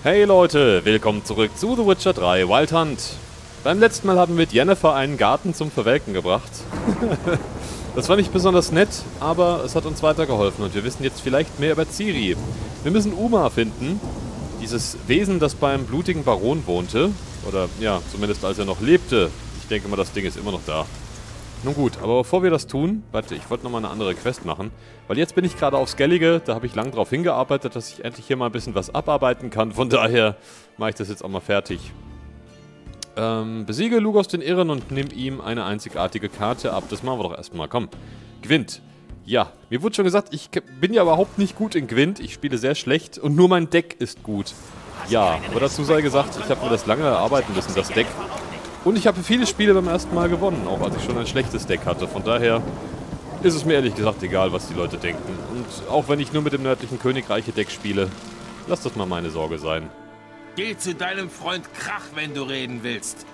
Hey Leute, willkommen zurück zu The Witcher 3 Wild Hunt. Beim letzten Mal haben wir mit Yennefer einen Garten zum Verwelken gebracht. Das war nicht besonders nett, aber es hat uns weitergeholfen und wir wissen jetzt vielleicht mehr über Ciri. Wir müssen Uma finden, dieses Wesen, das beim blutigen Baron wohnte. Oder ja, zumindest als er noch lebte. Ich denke mal, das Ding ist immer noch da. Nun gut, aber bevor wir das tun, warte, ich wollte nochmal eine andere Quest machen, weil jetzt bin ich gerade auf Skellige, da habe ich lang drauf hingearbeitet, dass ich endlich hier mal ein bisschen was abarbeiten kann, von daher mache ich das jetzt auch mal fertig. Besiege Lugos den Irren und nimm ihm eine einzigartige Karte ab, das machen wir doch erstmal, komm. Gwent. Ja, mir wurde schon gesagt, ich bin ja überhaupt nicht gut in Gwent, ich spiele sehr schlecht und nur mein Deck ist gut. Ja, aber dazu sei gesagt, ich habe mir das lange erarbeiten müssen, das Deck. Und ich habe viele Spiele beim ersten Mal gewonnen, auch als ich schon ein schlechtes Deck hatte. Von daher ist es mir ehrlich gesagt egal, was die Leute denken. Und auch wenn ich nur mit dem nördlichen Königreiche-Deck spiele, lass das mal meine Sorge sein. Geh zu deinem Freund Krach, wenn du reden willst.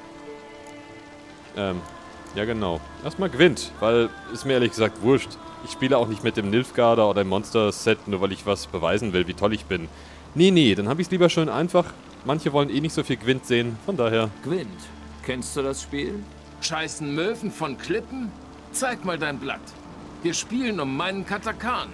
Ja genau. Erstmal Gwent, weil ist mir ehrlich gesagt wurscht. Ich spiele auch nicht mit dem Nilfgaarder oder dem Monster-Set, nur weil ich was beweisen will, wie toll ich bin. Nee, dann habe ich es lieber schön einfach. Manche wollen eh nicht so viel Gwent sehen, von daher... Gwent. Kennst du das Spiel? Scheißen Möwen von Klippen? Zeig mal dein Blatt. Wir spielen um meinen Katakan.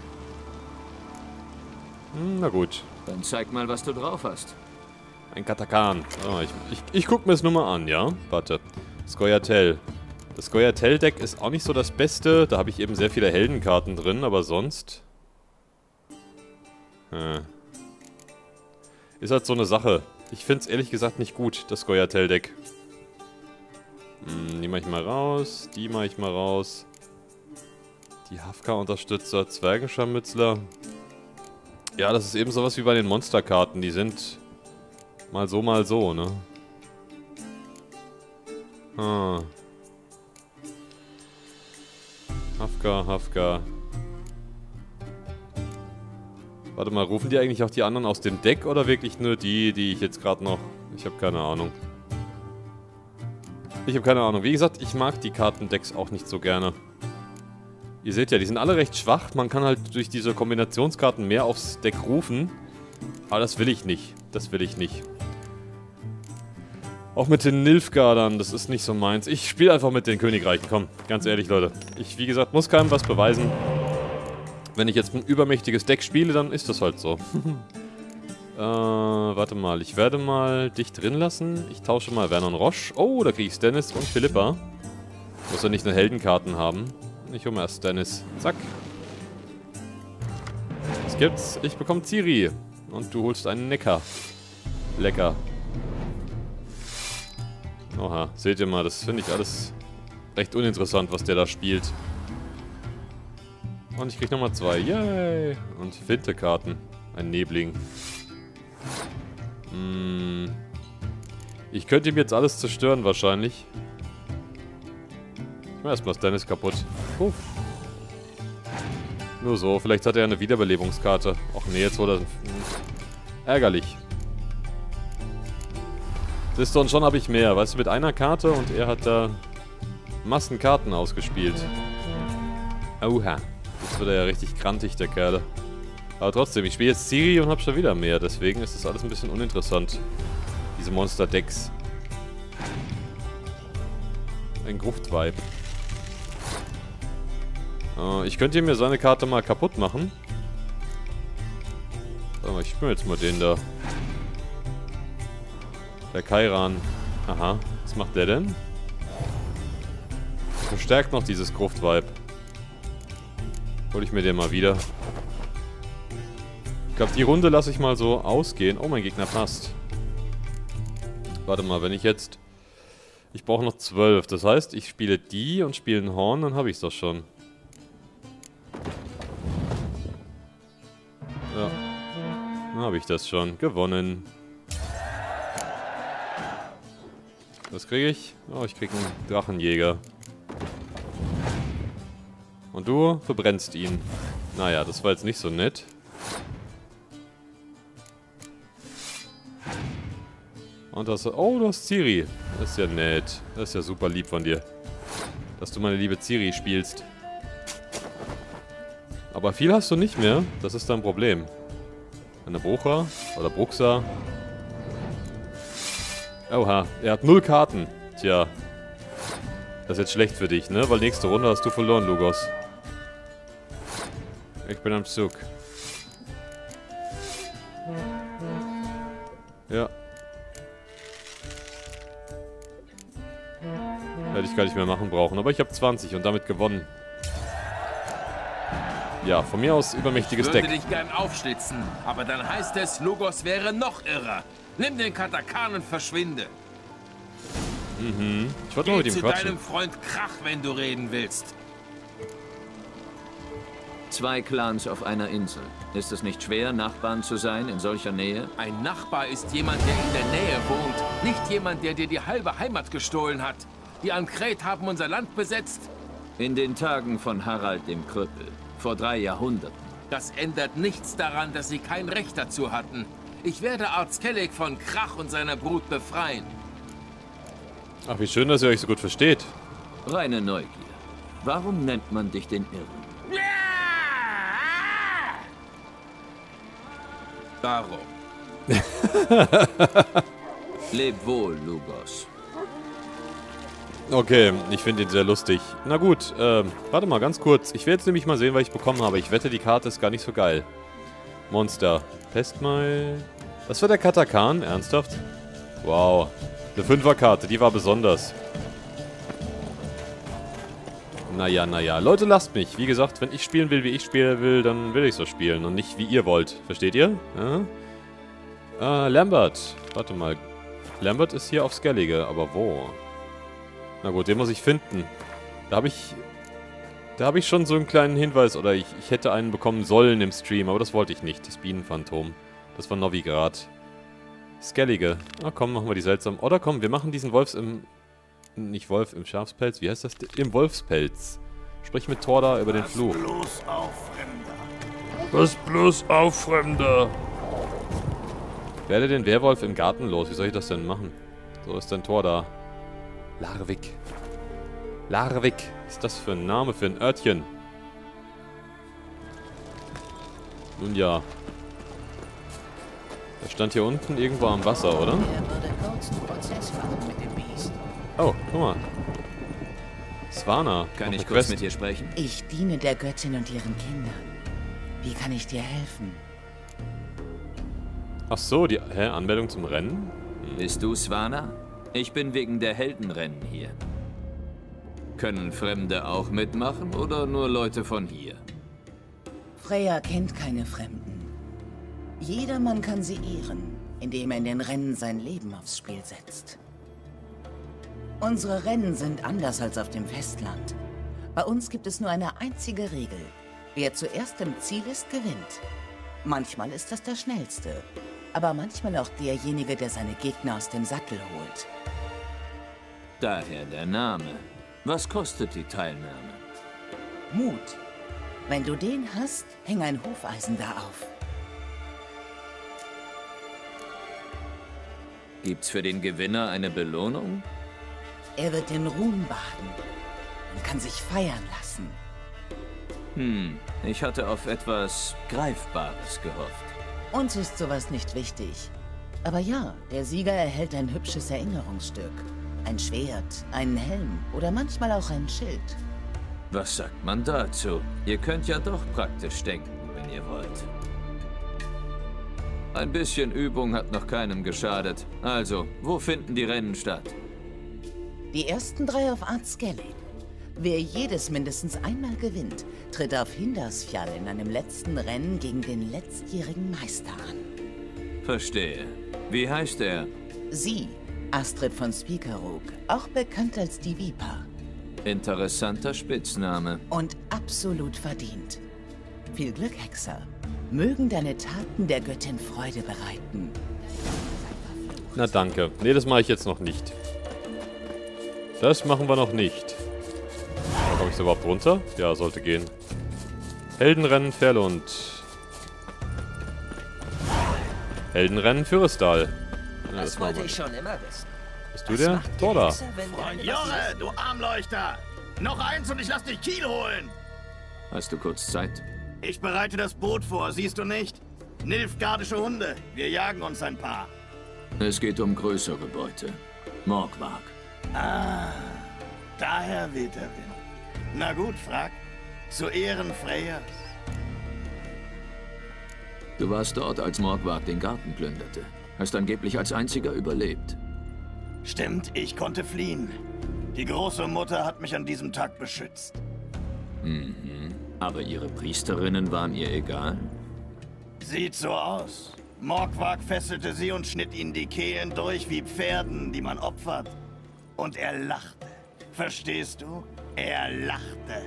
Na gut. Dann zeig mal, was du drauf hast. Ein Katakan. Oh, ich guck mir es nur mal an, ja? Warte. Scoia'tael. Das Scoia'tael-Deck ist auch nicht so das Beste. Da habe ich eben sehr viele Heldenkarten drin, aber sonst... Ist halt so eine Sache. Ich finde es ehrlich gesagt nicht gut, das Scoia'tael-Deck. Die mache ich mal raus, die mache ich mal raus. Die Hafka-Unterstützer, Zwergenscharmützler. Ja, das ist eben sowas wie bei den Monsterkarten. Die sind mal so, ne? Hafka. Warte mal, rufen die eigentlich auch die anderen aus dem Deck oder wirklich nur die ich jetzt gerade noch... Ich habe keine Ahnung. Wie gesagt, ich mag die Kartendecks auch nicht so gerne. Ihr seht ja, die sind alle recht schwach. Man kann halt durch diese Kombinationskarten mehr aufs Deck rufen. Aber das will ich nicht. Auch mit den Nilfgaardern, das ist nicht so meins. Ich spiele einfach mit den Königreichen, komm. Ganz ehrlich, Leute. Ich, wie gesagt, muss keinem was beweisen. Wenn ich jetzt ein übermächtiges Deck spiele, dann ist das halt so. Warte mal, ich werde mal dich drin lassen. Ich tausche mal Vernon Roche. Oh, da kriege ich Stannis und Philippa. Muss ja nicht nur Heldenkarten haben. Ich hole mal erst Stannis. Zack. Was gibt's? Ich bekomme Ciri. Und du holst einen Neckar. Lecker. Oha, seht ihr mal, das finde ich alles recht uninteressant, was der da spielt. Und ich kriege nochmal 2. Yay! Und Finte-Karten. Ein Nebling. Ich könnte ihm jetzt alles zerstören wahrscheinlich. Ich mach erstmal Stannis kaputt. Puff. Nur so, vielleicht hat er eine Wiederbelebungskarte. Och nee, jetzt wurde er... Ärgerlich. Siehst du, und schon habe ich mehr. Weißt du, mit einer Karte und er hat da Massen Karten ausgespielt. Oha. Jetzt wird er ja richtig krantig, der Kerl. Aber trotzdem, ich spiele jetzt Ciri und habe schon wieder mehr. Deswegen ist das alles ein bisschen uninteressant. Diese Monster-Decks. Ein Gruft-Vibe. Ich könnte mir seine Karte mal kaputt machen. Warte mal, ich spiele jetzt mal den da. Der Kairan. Aha, was macht der denn? Verstärkt noch dieses Gruft-Vibe. Hol ich mir den mal wieder. Ich glaube, die Runde lasse ich mal so ausgehen. Oh, mein Gegner passt. Warte mal, wenn ich jetzt... Ich brauche noch 12. Das heißt, ich spiele die und spiele ein Horn, dann habe ich es doch schon. Ja. Dann habe ich das schon. Gewonnen. Was kriege ich? Oh, ich kriege einen Drachenjäger. Und du verbrennst ihn. Naja, das war jetzt nicht so nett. Und das... Oh, du hast Ciri. Das ist ja nett. Das ist ja super lieb von dir. Dass du meine liebe Ciri spielst. Aber viel hast du nicht mehr. Das ist dein Problem. Eine Brucha oder Bruxa. Oha, er hat 0 Karten. Tja. Das ist jetzt schlecht für dich, ne? Weil nächste Runde hast du verloren, Lugos. Ich bin am Zug. Ja. Hätte ich gar nicht mehr machen brauchen. Aber ich habe 20 und damit gewonnen. Ja, von mir aus übermächtiges Deck. Ich würde dich gern aufschlitzen, aber dann heißt es, Lugos wäre noch irrer. Nimm den Katakan und verschwinde. Mhm. Ich wollte nur mit ihm zu quatschen. deinem Freund Krach, wenn du reden willst. 2 Clans auf einer Insel. Ist es nicht schwer, Nachbarn zu sein in solcher Nähe? Ein Nachbar ist jemand, der in der Nähe wohnt. Nicht jemand, der dir die halbe Heimat gestohlen hat. Die Ankret haben unser Land besetzt. In den Tagen von Harald dem Krüppel. Vor 3 Jahrhunderten. Das ändert nichts daran, dass sie kein Recht dazu hatten. Ich werde Arzkellig von Krach und seiner Brut befreien. Ach, wie schön, dass ihr euch so gut versteht. Reine Neugier. Warum nennt man dich den Irren? Darum. Leb wohl, Lugos. Okay, ich finde ihn sehr lustig. Na gut, warte mal ganz kurz. Ich will jetzt nämlich mal sehen, was ich bekommen habe. Ich wette, die Karte ist gar nicht so geil. Monster. Pestmal. Das war der Katakan? Ernsthaft? Wow. Eine 5er-Karte, die war besonders. Naja, naja. Leute, lasst mich. Wie gesagt, wenn ich spielen will, wie ich spielen will, dann will ich so spielen. Und nicht, wie ihr wollt. Versteht ihr? Ja? Lambert. Warte mal. Lambert ist hier auf Skellige. Aber wo? Na gut, den muss ich finden. Da habe ich schon so einen kleinen Hinweis. Oder ich hätte einen bekommen sollen im Stream. Aber das wollte ich nicht. Das Bienenphantom. Das war Novigrad. Skellige. Na komm, machen wir die seltsam. Oder komm, wir machen diesen Wolfs im... Nicht Wolf, im Schafspelz. Wie heißt das? Im Wolfspelz. Sprich mit Torda über den Fluch. Bloß auf, Fremder. Was bloß auf, Fremder. Werde den Werwolf im Garten los. Wie soll ich das denn machen? So ist dein Tor da. Larvik. Larvik. Was ist das für ein Name für ein Örtchen? Nun ja. Das stand hier unten irgendwo am Wasser, oder? Oh, guck mal. Swana. Kann noch ich eine kurz Quest. mit dir sprechen? Ich diene der Göttin und ihren Kindern. Wie kann ich dir helfen? Ach so, die Anmeldung zum Rennen? Bist du Swana? Ich bin wegen der Heldenrennen hier. Können Fremde auch mitmachen oder nur Leute von hier? Freya kennt keine Fremden. Jedermann kann sie ehren, indem er in den Rennen sein Leben aufs Spiel setzt. Unsere Rennen sind anders als auf dem Festland. Bei uns gibt es nur eine einzige Regel. Wer zuerst im Ziel ist, gewinnt. Manchmal ist das der Schnellste, aber manchmal auch derjenige, der seine Gegner aus dem Sattel holt. Daher der Name. Was kostet die Teilnahme? Mut. Wenn du den hast, häng ein Hufeisen da auf. Gibt's für den Gewinner eine Belohnung? Er wird in Ruhm baden und kann sich feiern lassen. Ich hatte auf etwas Greifbares gehofft. Uns ist sowas nicht wichtig. Aber ja, der Sieger erhält ein hübsches Erinnerungsstück. Ein Schwert, einen Helm oder manchmal auch ein Schild. Was sagt man dazu? Ihr könnt ja doch praktisch denken, wenn ihr wollt. Ein bisschen Übung hat noch keinem geschadet. Also, wo finden die Rennen statt? Die ersten 3 auf Arzkellig. Wer jedes mindestens einmal gewinnt, tritt auf Hindarsfjall in einem letzten Rennen gegen den letztjährigen Meister an. Verstehe. Wie heißt er? Sie, Astrid von Spikerog, auch bekannt als die Viper. Interessanter Spitzname. Und absolut verdient. Viel Glück, Hexer. Mögen deine Taten der Göttin Freude bereiten. Na danke. Nee, das mache ich jetzt noch nicht. Das machen wir noch nicht. Komme ich da überhaupt runter? Ja, sollte gehen. Heldenrennen Ferlund. Heldenrennen Fürrestal. Ja, Das wollte ich schon immer wissen. Bist du der? Torda. Junge, du Armleuchter! Noch eins und ich lass dich Kiel holen! Hast du kurz Zeit? Ich bereite das Boot vor, siehst du nicht? Nilfgaardische Hunde, wir jagen uns ein paar. Es geht um größere Beute. Morgwag. Ah, daher weht der Wind. Na gut, frag. Zu Ehren Freyas. Du warst dort, als Morgwag den Garten plünderte. Hast angeblich als einziger überlebt. Stimmt, ich konnte fliehen. Die große Mutter hat mich an diesem Tag beschützt. Aber ihre Priesterinnen waren ihr egal? Sieht so aus. Morgwag fesselte sie und schnitt ihnen die Kehlen durch wie Pferden, die man opfert. Und er lachte. Verstehst du? Er lachte.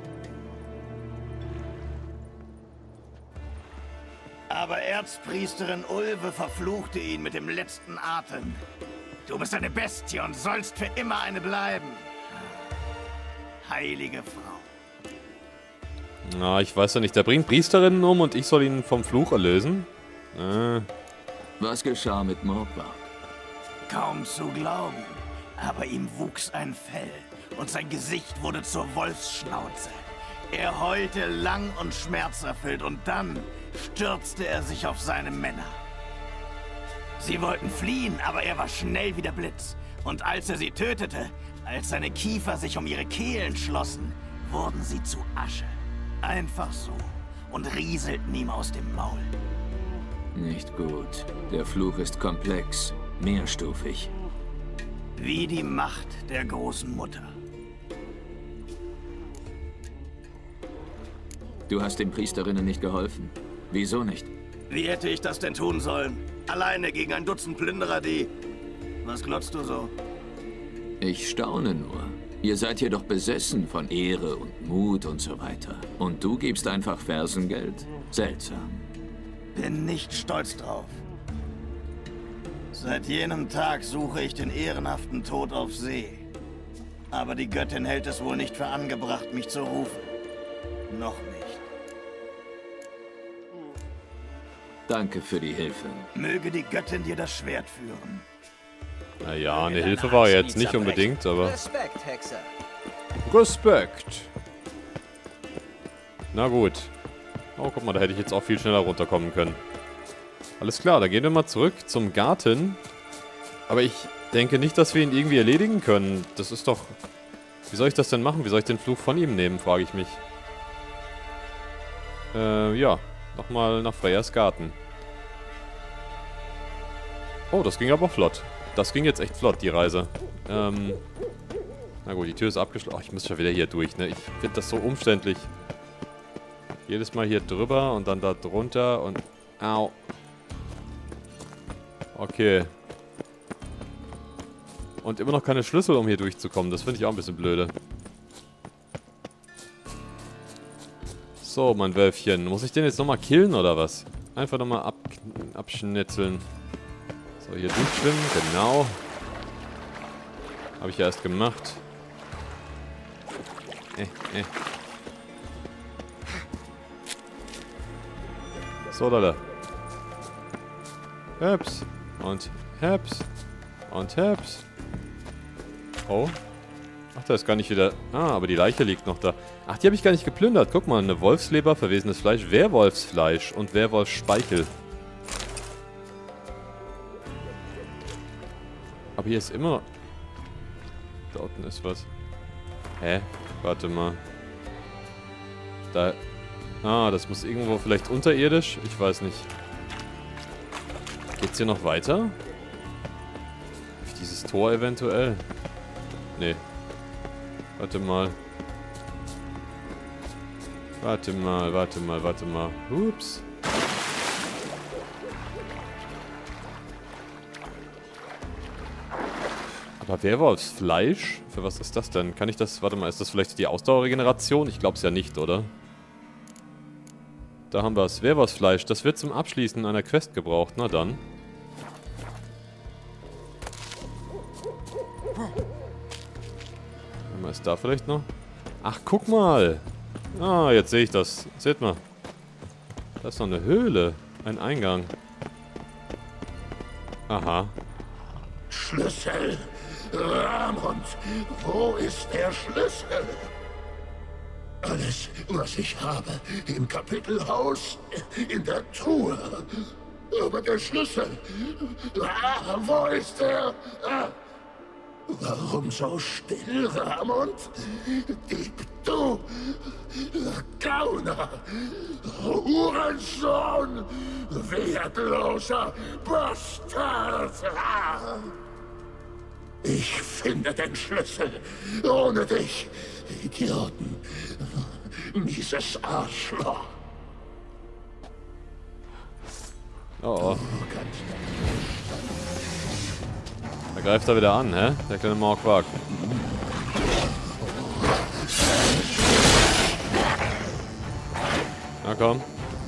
Aber Erzpriesterin Ulve verfluchte ihn mit dem letzten Atem. Du bist eine Bestie und sollst für immer eine bleiben. Heilige Frau. Na, ich weiß ja nicht. Der bringt Priesterinnen um und ich soll ihn vom Fluch erlösen? Was geschah mit Morgwag? Kaum zu glauben. Aber ihm wuchs ein Fell und sein Gesicht wurde zur Wolfsschnauze. Er heulte lang und schmerzerfüllt und dann stürzte er sich auf seine Männer. Sie wollten fliehen, aber er war schnell wie der Blitz. Und als er sie tötete, als seine Kiefer sich um ihre Kehlen schlossen, wurden sie zu Asche. Einfach so. Und rieselten ihm aus dem Maul. Nicht gut. Der Fluch ist komplex, mehrstufig. Wie die Macht der großen Mutter. Du hast den Priesterinnen nicht geholfen. Wieso nicht? Wie hätte ich das denn tun sollen? Alleine gegen ein Dutzend Plünderer, die... Was glotzt du so? Ich staune nur. Ihr seid hier doch besessen von Ehre und Mut und so weiter. Und du gibst einfach Fersengeld? Seltsam. Bin nicht stolz drauf. Seit jenem Tag suche ich den ehrenhaften Tod auf See. Aber die Göttin hält es wohl nicht für angebracht, mich zu rufen. Noch nicht. Danke für die Hilfe. Möge die Göttin dir das Schwert führen. Naja, eine Hilfe war er jetzt nicht unbedingt, aber... Respekt, Hexer. Respekt! Na gut. Oh, guck mal, da hätte ich jetzt auch viel schneller runterkommen können. Alles klar, dann gehen wir mal zurück zum Garten. Aber ich denke nicht, dass wir ihn irgendwie erledigen können. Das ist doch... Wie soll ich das denn machen? Wie soll ich den Fluch von ihm nehmen, frage ich mich. Ja. Nochmal nach Freyas Garten. Oh, das ging aber flott. Das ging jetzt echt flott, die Reise. Na gut, die Tür ist abgeschlossen. Oh, ich muss schon wieder hier durch, ne? Ich finde das so umständlich. Jedes Mal hier drüber und dann da drunter und... Au. Okay. Und immer noch keine Schlüssel, um hier durchzukommen. Das finde ich auch ein bisschen blöde. So, mein Wölfchen. Muss ich den jetzt nochmal killen, oder was? Einfach nochmal abschnitzeln. So, hier durchschwimmen. Genau. Habe ich ja erst gemacht. So, Leute. Heps. Und Heps. Und Heps. Oh. Ach, da ist gar nicht wieder... Ah, aber die Leiche liegt noch da. Ach, die habe ich gar nicht geplündert. Guck mal, eine Wolfsleber, verwesenes Fleisch, Werwolfsfleisch und Werwolfsspeichel. Aber hier ist immer... Da unten ist was. Hä? Warte mal. Da... Ah, das muss irgendwo vielleicht unterirdisch? Ich weiß nicht. Geht's hier noch weiter? Durch dieses Tor eventuell? Nee. Warte mal. Warte mal. Ups. Aber Werwolfsfleisch? Für was ist das denn? Kann ich das... Warte mal, ist das vielleicht die Ausdauerregeneration? Ich glaube es ja nicht, oder? Da haben wir es. Werwolfsfleisch. Das wird zum Abschließen einer Quest gebraucht. Na dann. Was ist da vielleicht noch? Ach, guck mal. Ah, jetzt sehe ich das. Seht mal. Da ist noch eine Höhle. Ein Eingang. Aha. Schlüssel. Ramond, wo ist der Schlüssel? Alles, was ich habe, im Kapitelhaus, in der Truhe. Aber der Schlüssel... wo ist er? Warum so still, Ramond? Dieb, du! Gauner! Hurensohn! Wertloser Bastard! Ich finde den Schlüssel. Ohne dich, Idioten. Mieses Arschloch. Oh. Da greift er wieder an, hä? Der kleine Mauerquark. Na komm.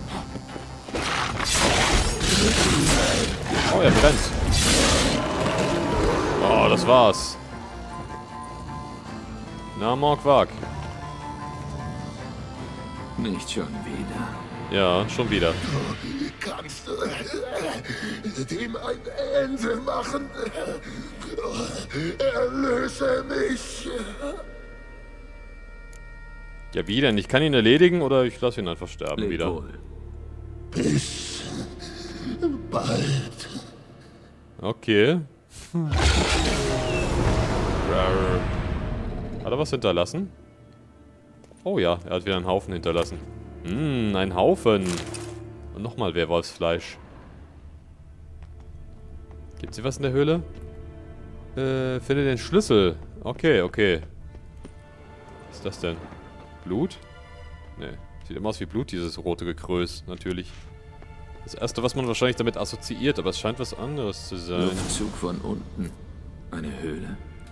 Oh, er brennt. Oh, das war's. Na, Mauerquark. Nicht schon wieder. Ja, schon wieder. Kannst du dem ein Ende machen? Erlöse mich! Ja, wie denn? Ich kann ihn erledigen oder ich lasse ihn einfach sterben Leb wieder. wohl. Bis bald. Okay. Hat er was hinterlassen? Oh ja, er hat wieder einen Haufen hinterlassen. Ein Haufen. Und nochmal Werwolfsfleisch. Gibt's hier was in der Höhle? Finde den Schlüssel. Okay, okay. Was ist das denn? Blut? Ne, sieht immer aus wie Blut, dieses rote Gekrös, natürlich. Das erste, was man wahrscheinlich damit assoziiert, aber es scheint was anderes zu sein. Luftzug von unten. Eine Höhle.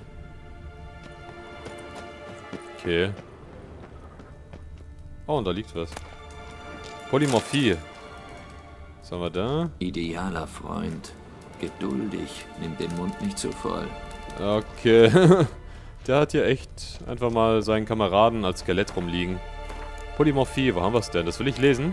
Okay. Oh, und da liegt was. Polymorphie. Was haben wir da? Idealer Freund. Geduldig. Nimm den Mund nicht zu voll. Okay. Der hat hier echt einfach mal seinen Kameraden als Skelett rumliegen. Polymorphie, wo haben wir es denn? Das will ich lesen.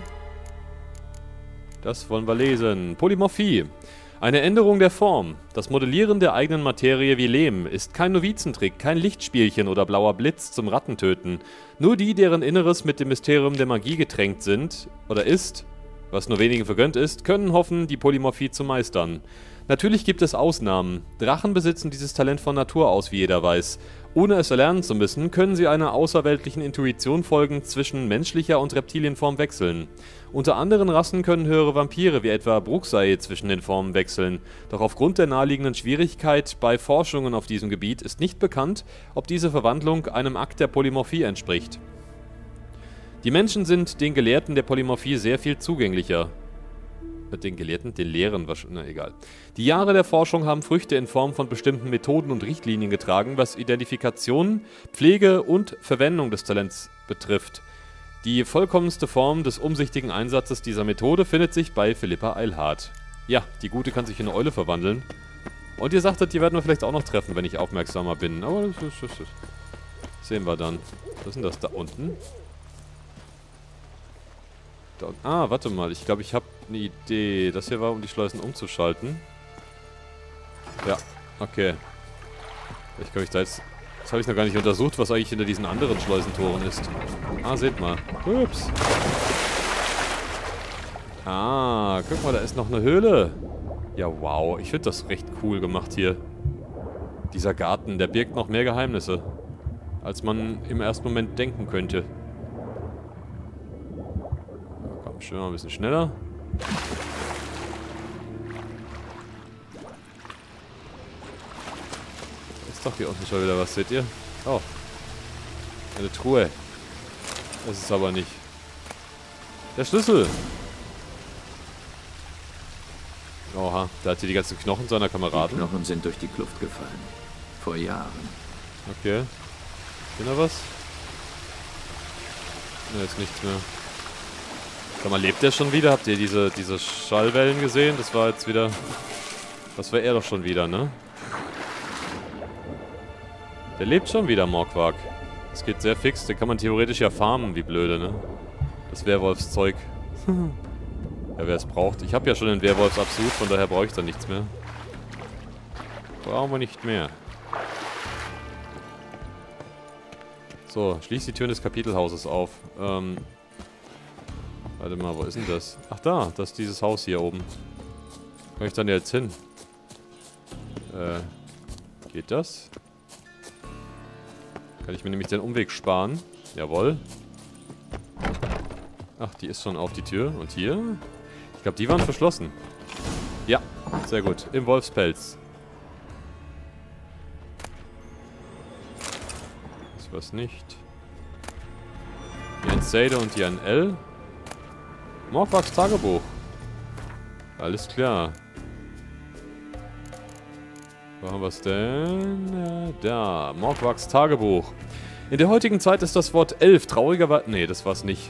Das wollen wir lesen. Polymorphie. Eine Änderung der Form. Das Modellieren der eigenen Materie wie Lehm ist kein Novizentrick, kein Lichtspielchen oder blauer Blitz zum Rattentöten. Nur die, deren Inneres mit dem Mysterium der Magie getränkt sind, oder ist, was nur wenigen vergönnt ist, können hoffen, die Polymorphie zu meistern. Natürlich gibt es Ausnahmen. Drachen besitzen dieses Talent von Natur aus, wie jeder weiß. Ohne es erlernen zu müssen, können sie einer außerweltlichen Intuition folgend zwischen menschlicher und Reptilienform wechseln. Unter anderen Rassen können höhere Vampire wie etwa Bruxei zwischen den Formen wechseln, doch aufgrund der naheliegenden Schwierigkeit bei Forschungen auf diesem Gebiet ist nicht bekannt, ob diese Verwandlung einem Akt der Polymorphie entspricht. Die Menschen sind den Gelehrten der Polymorphie sehr viel zugänglicher. Den Gelehrten? Den Lehren wahrscheinlich. Na, egal. Die Jahre der Forschung haben Früchte in Form von bestimmten Methoden und Richtlinien getragen, was Identifikation, Pflege und Verwendung des Talents betrifft. Die vollkommenste Form des umsichtigen Einsatzes dieser Methode findet sich bei Philippa Eilhart. Ja, die Gute kann sich in eine Eule verwandeln. Und ihr sagtet, die werden wir vielleicht auch noch treffen, wenn ich aufmerksamer bin. Aber das sehen wir dann. Was ist denn das da unten? Ah, warte mal. Ich glaube, ich habe eine Idee. Das hier war, um die Schleusen umzuschalten. Ja, okay. Ich glaube, ich da jetzt... Das habe ich noch gar nicht untersucht, was eigentlich hinter diesen anderen Schleusentoren ist. Ah, seht mal. Ups. Ah, guck mal, da ist noch eine Höhle. Ja, wow. Ich finde das recht cool gemacht hier. Dieser Garten, der birgt noch mehr Geheimnisse, als man im ersten Moment denken könnte. Schön mal ein bisschen schneller. Ist doch hier unten schon wieder was, seht ihr? Oh. Eine Truhe. Das ist aber nicht. Der Schlüssel. Oha, der hat hier die ganzen Knochen seiner Kameraden. Die Knochen sind durch die Kluft gefallen. Vor Jahren. Okay. Ist noch was? Ne, ist nichts mehr. Sag mal, lebt der schon wieder? Habt ihr diese Schallwellen gesehen? Das war jetzt wieder... Das war er doch schon wieder, ne? Der lebt schon wieder, Morquark. Das geht sehr fix. Den kann man theoretisch ja farmen, wie blöde, ne? Das Werwolfszeug. Ja, wer es braucht. Ich habe ja schon den Werwolfsabsud, von daher brauche ich da nichts mehr. Brauchen wir nicht mehr. So, schließ die Türen des Kapitelhauses auf. Warte mal, wo ist denn das? Ach da, das ist dieses Haus hier oben. Wo kann ich dann jetzt hin? Geht das? Kann ich mir nämlich den Umweg sparen? Jawohl. Ach, die ist schon auf die Tür. Und hier? Ich glaube, die waren verschlossen. Ja, sehr gut. Im Wolfspelz. Das war's nicht. Die ein Sade und die ein L. Morgwags Tagebuch. Alles klar. Wo haben wir es denn? Da. Morgwags Tagebuch. In der heutigen Zeit ist das Wort 11 traurigerweise... Nee, das war's nicht.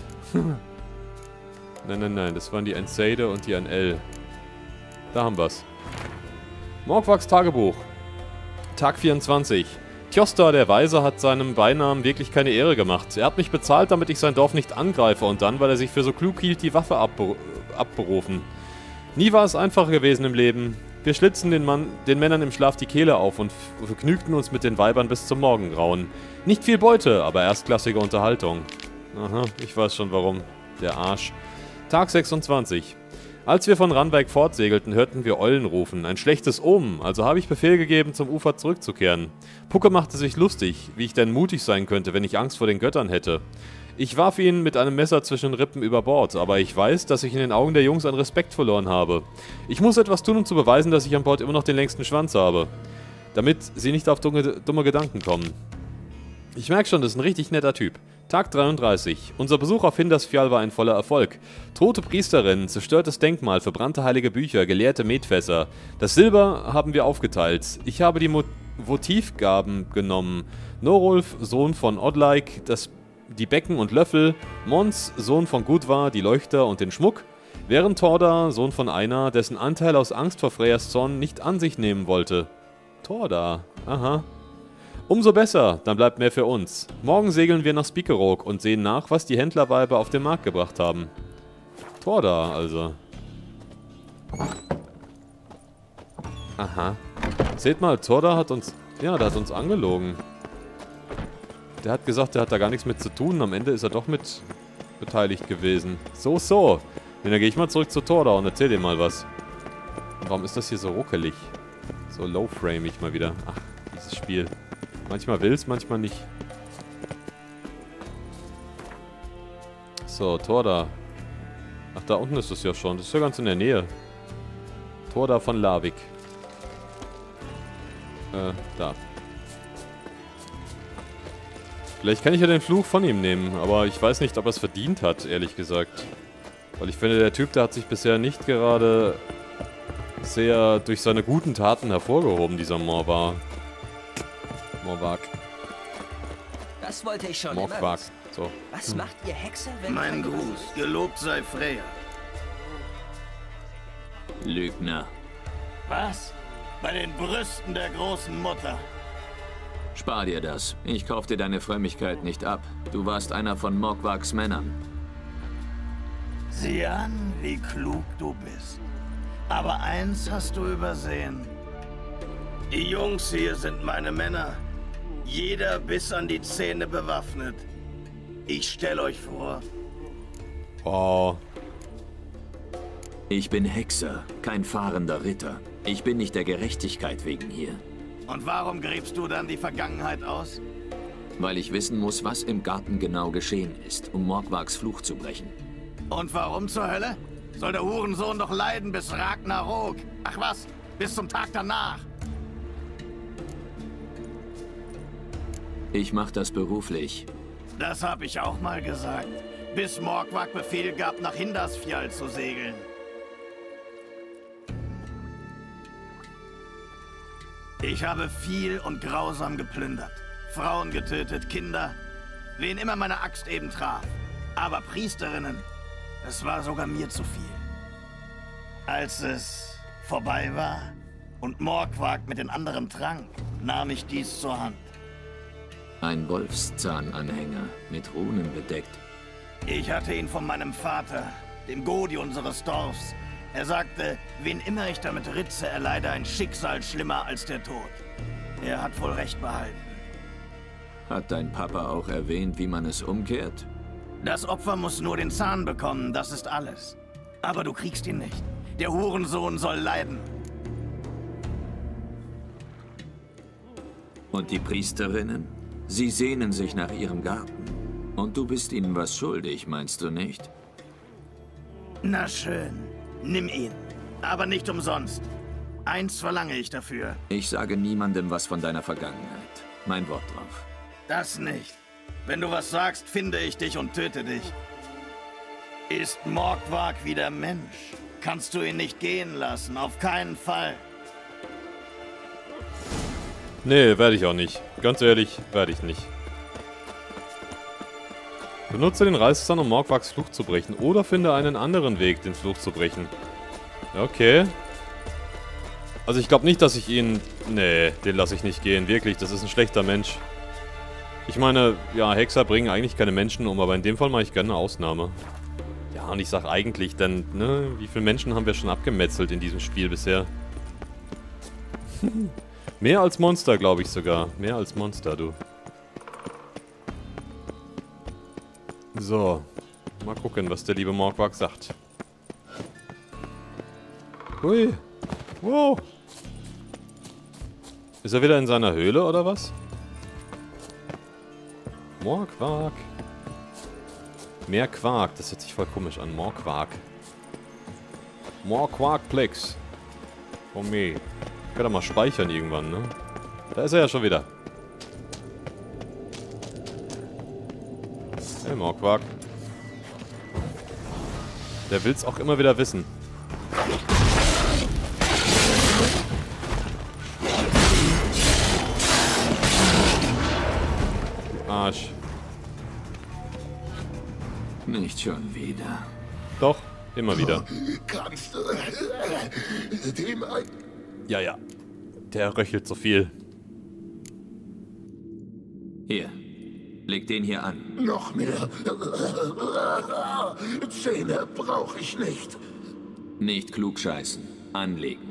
Nein. Das waren die ein Sade und die ein L. Da haben wir's. Morgwags Tagebuch. Tag 24. Tjosta, der Weise, hat seinem Beinamen wirklich keine Ehre gemacht. Er hat mich bezahlt, damit ich sein Dorf nicht angreife und dann, weil er sich für so klug hielt, die Waffe abberufen. Nie war es einfacher gewesen im Leben. Wir schlitzten den Männern im Schlaf die Kehle auf und vergnügten uns mit den Weibern bis zum Morgengrauen. Nicht viel Beute, aber erstklassige Unterhaltung. Aha, ich weiß schon warum. Der Arsch. Tag 26. Als wir von Ranwijk fortsegelten, hörten wir Eulen rufen. Ein schlechtes Omen, also habe ich Befehl gegeben, zum Ufer zurückzukehren. Pucke machte sich lustig, wie ich denn mutig sein könnte, wenn ich Angst vor den Göttern hätte. Ich warf ihn mit einem Messer zwischen den Rippen über Bord, aber ich weiß, dass ich in den Augen der Jungs an Respekt verloren habe. Ich muss etwas tun, um zu beweisen, dass ich an Bord immer noch den längsten Schwanz habe. Damit sie nicht auf dumme Gedanken kommen. Ich merke schon, das ist ein richtig netter Typ. Tag 33. Unser Besuch auf Hindarsfjall war ein voller Erfolg. Tote Priesterinnen, zerstörtes Denkmal, verbrannte heilige Bücher, geleerte Metfässer. Das Silber haben wir aufgeteilt. Ich habe die Votivgaben genommen. Norulf, Sohn von Odleik, die Becken und Löffel. Mons, Sohn von Gudvar, die Leuchter und den Schmuck. Während Thorda, Sohn von Einar, dessen Anteil aus Angst vor Freyas Zorn nicht an sich nehmen wollte. Thorda, aha. Umso besser, dann bleibt mehr für uns. Morgen segeln wir nach Spikerok und sehen nach, was die Händlerweiber auf den Markt gebracht haben. Thorda, also. Aha. Seht mal, Thorda hat uns... Ja, der hat uns angelogen. Der hat gesagt, der hat da gar nichts mit zu tun. Am Ende ist er doch mit beteiligt gewesen. So. Dann gehe ich mal zurück zu Thorda und erzähl dir mal was. Und warum ist das hier so ruckelig? So low-framig mal wieder. Ach, dieses Spiel. Manchmal will's, manchmal nicht. So, Thorda. Ach, da unten ist es ja schon. Das ist ja ganz in der Nähe. Thorda von Larvik. Da. Vielleicht kann ich ja den Fluch von ihm nehmen, aber ich weiß nicht, ob er es verdient hat, ehrlich gesagt. Weil ich finde, der Typ, der hat sich bisher nicht gerade sehr durch seine guten Taten hervorgehoben, dieser Morwag. Das wollte ich schon Morgwag. immer wissen. So. Was macht ihr Hexer, wenn... Mein Gruß, gelobt sei Freya. Lügner. Was? Bei den Brüsten der großen Mutter. Spar dir das. Ich kauf dir deine Frömmigkeit nicht ab. Du warst einer von Morgwags Männern. Sieh an, wie klug du bist. Aber eins hast du übersehen. Die Jungs hier sind meine Männer. Jeder bis an die Zähne bewaffnet. Ich stelle euch vor. Oh. Ich bin Hexer, kein fahrender Ritter. Ich bin nicht der Gerechtigkeit wegen hier. Und warum gräbst du dann die Vergangenheit aus? Weil ich wissen muss, was im Garten genau geschehen ist, um Morgwags Fluch zu brechen. Und warum zur Hölle? Soll der Hurensohn doch leiden bis Ragnarok? Ach was, bis zum Tag danach. Ich mach das beruflich. Das habe ich auch mal gesagt. Bis Morgwag Befehl gab, nach Hindarsfjall zu segeln. Ich habe viel und grausam geplündert. Frauen getötet, Kinder. Wen immer meine Axt eben traf. Aber Priesterinnen, es war sogar mir zu viel. Als es vorbei war und Morgwag mit den anderen trank, nahm ich dies zur Hand. Ein Wolfszahnanhänger, mit Runen bedeckt. Ich hatte ihn von meinem Vater, dem Godi unseres Dorfs. Er sagte, wen immer ich damit ritze, erleide ein Schicksal schlimmer als der Tod. Er hat wohl recht behalten. Hat dein Papa auch erwähnt, wie man es umkehrt? Das Opfer muss nur den Zahn bekommen, das ist alles. Aber du kriegst ihn nicht. Der Hurensohn soll leiden. Und die Priesterinnen? Sie sehnen sich nach ihrem Garten. Und du bist ihnen was schuldig, meinst du nicht? Na schön, nimm ihn. Aber nicht umsonst. Eins verlange ich dafür. Ich sage niemandem was von deiner Vergangenheit. Mein Wort drauf. Das nicht. Wenn du was sagst, finde ich dich und töte dich. Ist Morgwag wieder Mensch? Kannst du ihn nicht gehen lassen, auf keinen Fall. Nee, werde ich auch nicht. Ganz ehrlich, werde ich nicht. Benutze den Reißzahn, um Morgwags Fluch zu brechen. Oder finde einen anderen Weg, den Fluch zu brechen. Okay. Also ich glaube nicht, dass ich ihn... Nee, den lasse ich nicht gehen. Wirklich, das ist ein schlechter Mensch. Ich meine, ja, Hexer bringen eigentlich keine Menschen um, aber in dem Fall mache ich gerne eine Ausnahme. Ja, und ich sag eigentlich, denn, ne, wie viele Menschen haben wir schon abgemetzelt in diesem Spiel bisher? Mehr als Monster, glaube ich sogar. Mehr als Monster, du. So. Mal gucken, was der liebe Morgwag sagt. Hui. Wow. Ist er wieder in seiner Höhle, oder was? Morgwag. Mehr Quark. Das hört sich voll komisch an. Morgwag. Morgwagplex. Oh meh. Ich kann doch mal speichern irgendwann, ne? Da ist er ja schon wieder. Hey, Morgwag. Der will's auch immer wieder wissen. Arsch. Nicht schon wieder. Doch, immer wieder. Kannst du dem ein... Ja, ja. Der röchelt so viel. Hier. Leg den hier an. Noch mehr. Zähne brauche ich nicht. Nicht klugscheißen. Anlegen.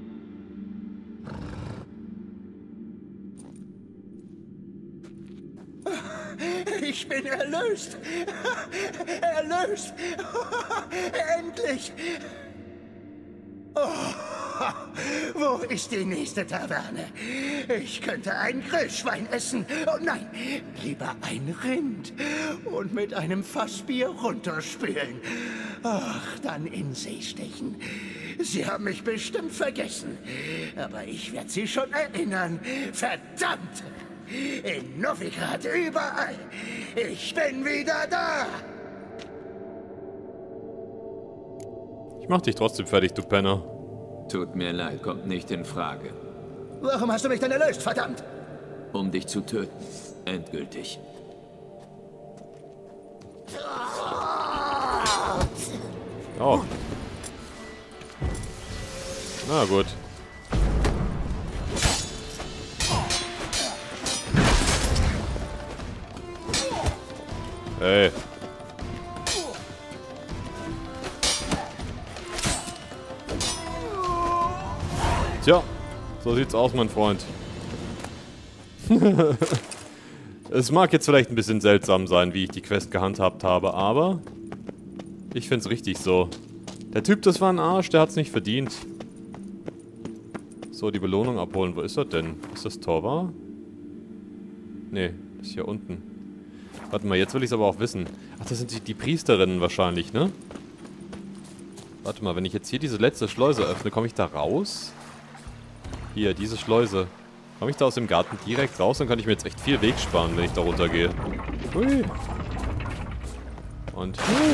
Ich bin erlöst. Erlöst. Endlich. Oh, wo ist die nächste Taverne? Ich könnte ein Grillschwein essen. Oh nein, lieber ein Rind. Und mit einem Fassbier runterspülen. Ach, dann in See stechen. Sie haben mich bestimmt vergessen. Aber ich werde Sie schon erinnern. Verdammt! In Novigrad, überall. Ich bin wieder da. Ich mach dich trotzdem fertig, du Penner. Tut mir leid, kommt nicht in Frage. Warum hast du mich denn erlöst, verdammt? Um dich zu töten. Endgültig. Oh. Na gut. Hey. Tja, so sieht's aus, mein Freund. Es mag jetzt vielleicht ein bisschen seltsam sein, wie ich die Quest gehandhabt habe, aber ich find's richtig so. Der Typ, das war ein Arsch, der hat's nicht verdient. So, die Belohnung abholen. Wo ist er denn? Ist das Torva? Nee, das ist hier unten. Warte mal, jetzt will ich's aber auch wissen. Ach, das sind die Priesterinnen wahrscheinlich, ne? Warte mal, wenn ich jetzt hier diese letzte Schleuse öffne, komme ich da raus? Hier, diese Schleuse. Komme ich da aus dem Garten direkt raus? Dann kann ich mir jetzt echt viel Weg sparen, wenn ich da runtergehe. Hui. Und hier.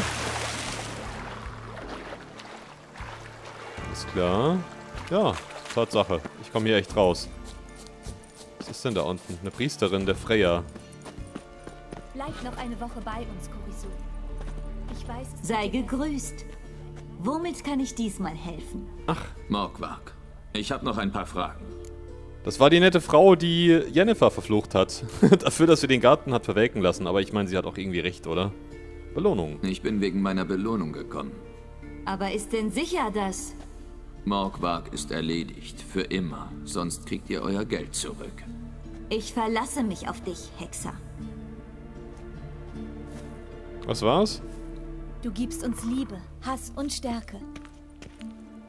Ist klar. Ja, Tatsache. Ich komme hier echt raus. Was ist denn da unten? Eine Priesterin der Freya. Bleib noch eine Woche bei uns, Kurisu. Ich weiß es. Sei gegrüßt. Womit kann ich diesmal helfen? Ach, Morgwag. Ich habe noch ein paar Fragen. das war die nette Frau, die Yennefer verflucht hat. Dafür, dass sie den Garten hat verwelken lassen. Aber ich meine, sie hat auch irgendwie recht, oder? Belohnung. Ich bin wegen meiner Belohnung gekommen. Aber ist denn sicher, dass... Morgwag ist erledigt. Für immer. Sonst kriegt ihr euer Geld zurück. Ich verlasse mich auf dich, Hexer. Was war's? Du gibst uns Liebe, Hass und Stärke.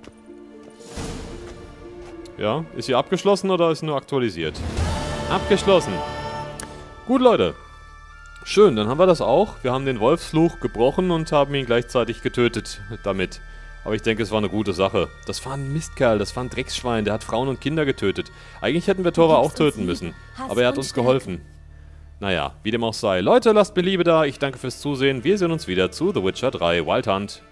Ja, ist sie abgeschlossen oder ist sie nur aktualisiert? Abgeschlossen. Gut, Leute. Schön, dann haben wir das auch. Wir haben den Wolfsfluch gebrochen und haben ihn gleichzeitig getötet damit. Aber ich denke, es war eine gute Sache. Das war ein Mistkerl, das war ein Drecksschwein, der hat Frauen und Kinder getötet. Eigentlich hätten wir Tora auch töten müssen, aber er hat uns geholfen. Naja, wie dem auch sei. Leute, lasst mir Liebe da, ich danke fürs Zusehen. Wir sehen uns wieder zu The Witcher 3 Wild Hunt.